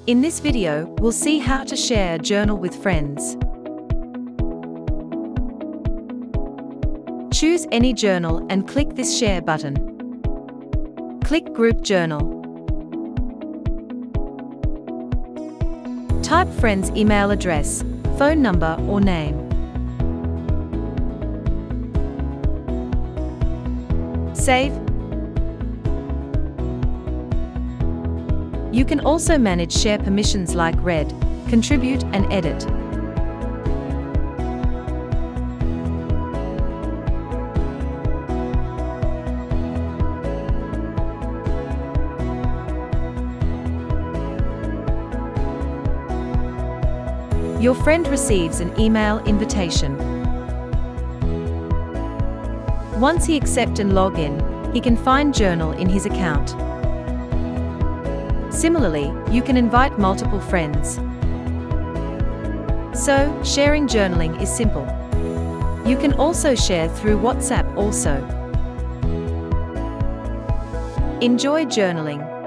In this video, we'll see how to share a journal with friends. Choose any journal and click this Share button. Click Group Journal. Type friend's email address, phone number or name. Save. You can also manage share permissions like read, contribute and edit. Your friend receives an email invitation. Once he accepts and log in, he can find journal in his account. Similarly, you can invite multiple friends. So, sharing journaling is simple. You can also share through WhatsApp also. Enjoy journaling.